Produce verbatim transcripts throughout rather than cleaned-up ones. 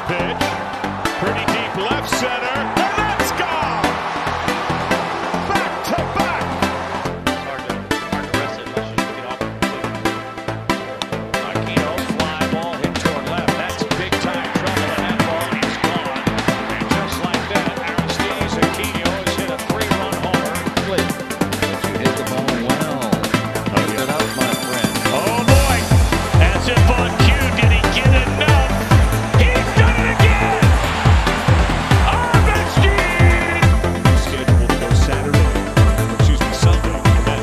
pitch. Pretty deep left center. And that's gone! Back to back! It's hard to, hard to rest it unless you get off the Akiino, fly ball hit toward left. That's big time trouble, and that ball is gone. And just like that, Aristides Akiino has hit a three-run homer. But you hit the ball well. Hit it up, my friend. Oh boy! As if on cue, did he get enough? He's done it again! Aristides! Scheduled to go Saturday. Excuse me, Sunday.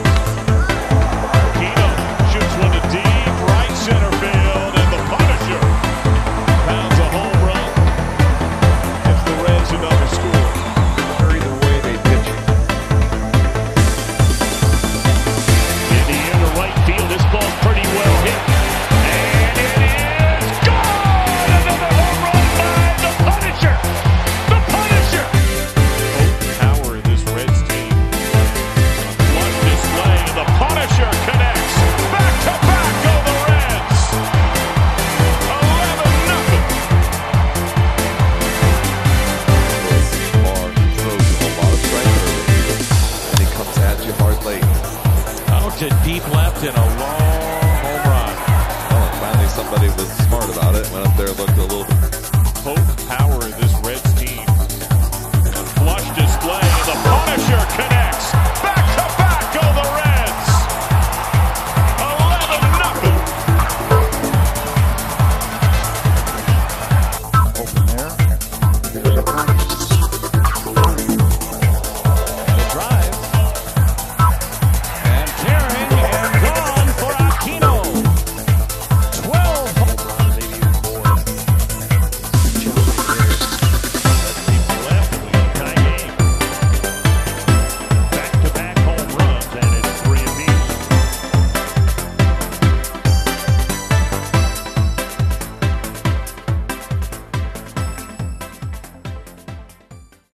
Akiino shoots one to deep right center field, and the Punisher pounds a home run. Gives the Reds another score. Either way they pitch it. In the air to right field, this ball's pretty well hit. And it is gone! Another home run by the Punisher! The Punisher! Potent power in this Reds team. Flush display, and the Punisher connects. Back to back go the Reds! eleven nothing. Bar throws a lot of strike early, and he comes at you hard late. Out to deep left in a long